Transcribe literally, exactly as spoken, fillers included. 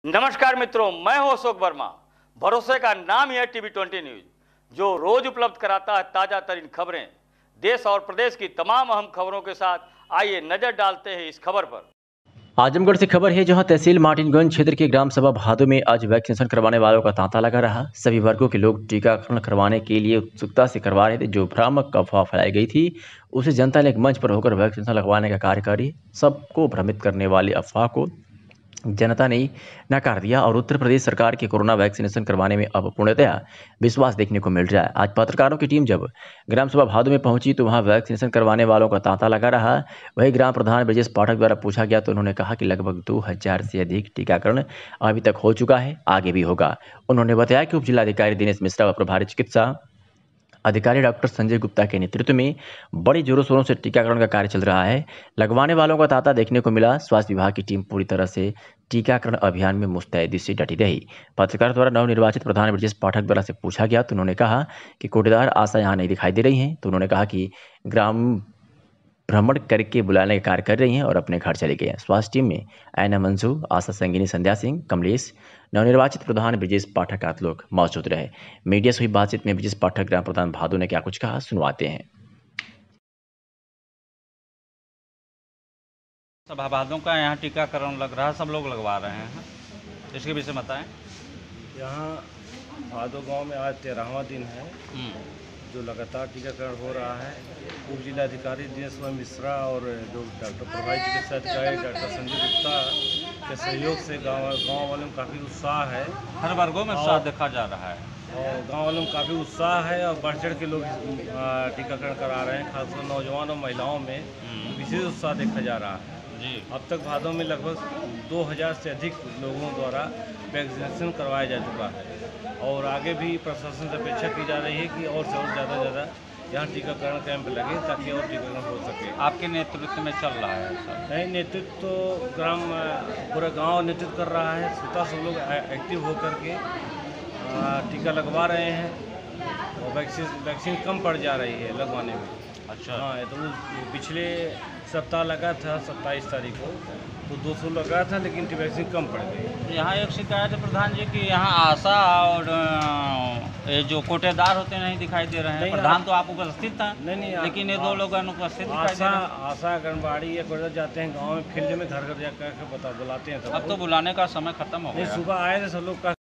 नमस्कार मित्रों, मैं हूं अशोक वर्मा। भरोसे का नाम ही है टीवी ट्वेंटी न्यूज, जो रोज उपलब्ध कराता है ताजा तरीन खबरें। देश और प्रदेश की तमाम अहम खबरों के साथ आइए नजर डालते हैं इस खबर पर। आजमगढ़ से खबर है, जहां तहसील मार्टिनगंज क्षेत्र के ग्राम सभा भादो में आज वैक्सीनेशन करवाने वालों का तांता लगा रहा। सभी वर्गों के लोग टीकाकरण करवाने के लिए उत्सुकता से करवा रहे थे। जो भ्रामक अफवाह फैलाई गई थी, उसे जनता ने एक मंच पर होकर वैक्सीनेशन लगवाने का कार्य करी। सबको भ्रमित करने वाली अफवाह को जनता ने नकार दिया और उत्तर प्रदेश सरकार के कोरोना वैक्सीनेशन करवाने में अब पूर्णतया विश्वास देखने को मिल रहा है। आज पत्रकारों की टीम जब ग्राम सभा भादो में पहुंची तो वहां वैक्सीनेशन करवाने वालों का तांता लगा रहा। वही ग्राम प्रधान ब्रजेश पाठक द्वारा पूछा गया तो उन्होंने कहा कि लगभग दो हजार से अधिक टीकाकरण अभी तक हो चुका है, आगे भी होगा। उन्होंने बताया कि उप जिलाधिकारी दिनेश मिश्रा व प्रभारी चिकित्सा अधिकारी डॉक्टर संजय गुप्ता के नेतृत्व में बड़ी जोरों शोरों से टीकाकरण का कार्य चल रहा है। लगवाने वालों का तांता देखने को मिला। स्वास्थ्य विभाग की टीम पूरी तरह से टीकाकरण अभियान में मुस्तैदी से डटी रही। पत्रकार द्वारा नवनिर्वाचित प्रधान ब्रजेश पाठक द्वारा से पूछा गया तो उन्होंने कहा कि कोटेदार आशा यहाँ नहीं दिखाई दे रही हैं। तो उन्होंने कहा कि ग्राम भ्रमण करके बुलाने का कार्य कर रही हैं और अपने घर चले गए हैं। स्वास्थ्य टीम में ऐना मंजू, आशा संगिनी, संध्या सिंह, कमलेश, नवनिर्वाचित प्रधान ब्रजेश पाठक आदि लोग मौजूद रहे। मीडिया से हुई बातचीत में ब्रजेश पाठक ग्राम प्रधान भादो ने क्या कुछ कहा, सुनवाते हैं। सभा भादों का यहाँ टीकाकरण लग रहा है, सब लोग लगवा रहे हैं, इसके विषय बताएं। यहाँ भादो गांव में आज तेरहवां दिन है जो लगातार टीकाकरण हो रहा है। उप जिलाधिकारी दिनेश मिश्रा और जो डॉक्टर प्रभारी चिकित्सा अधिकारी डॉक्टर संजय गुप्ता के सहयोग से गांव गांव वालों में काफ़ी उत्साह है। हर वर्गों में उत्साह देखा जा रहा है और गांव वालों में काफ़ी उत्साह है और बढ़ चढ़ के लोग टीकाकरण करा रहे हैं। खासकर नौजवान और महिलाओं में विशेष उत्साह देखा जा रहा है जी। अब तक भादों में लगभग दो हज़ार से अधिक लोगों द्वारा वैक्सीनेशन करवाया जा चुका है और आगे भी प्रशासन से अपेक्षा की जा रही है कि और से और ज़्यादा ज़्यादा यहाँ टीकाकरण कैंप लगे ताकि और टीकाकरण हो सके। आपके नेतृत्व में चल रहा है सर? नहीं, नेतृत्व तो ग्राम पूरा गांव नेतृत्व कर रहा है। स्वतः सब लोग एक्टिव होकर के टीका लगवा रहे हैं और वैक्सीन वैक्सीन कम पड़ जा रही है लगवाने में। अच्छा। हाँ, तो पिछले सप्ताह लगा था सत्ताईस तारीख को तो दो सौ लगा था, लेकिन वैक्सीन कम पड़ गई। यहाँ एक शिकायत है प्रधान जी कि यहाँ आशा और ये जो कोटेदार होते नहीं दिखाई दे रहे हैं। प्रधान तो आप उपस्थित था? नहीं नहीं, लेकिन ये दो लोग अनुपस्थित दिखाई दे रहे हैं। आशा आंगनबाड़ी या कोटेदार जाते हैं गाँव में, फील्ड में घर घर जाकर के बता बुलाते हैं। अब तो बुलाने का समय खत्म हो गया। सुबह आए थे सब लोग का